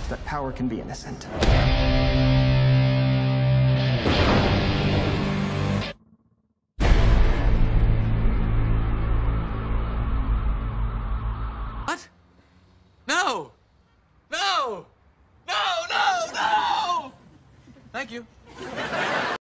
that power can be innocent. What? No! No! No, no, no! Thank you.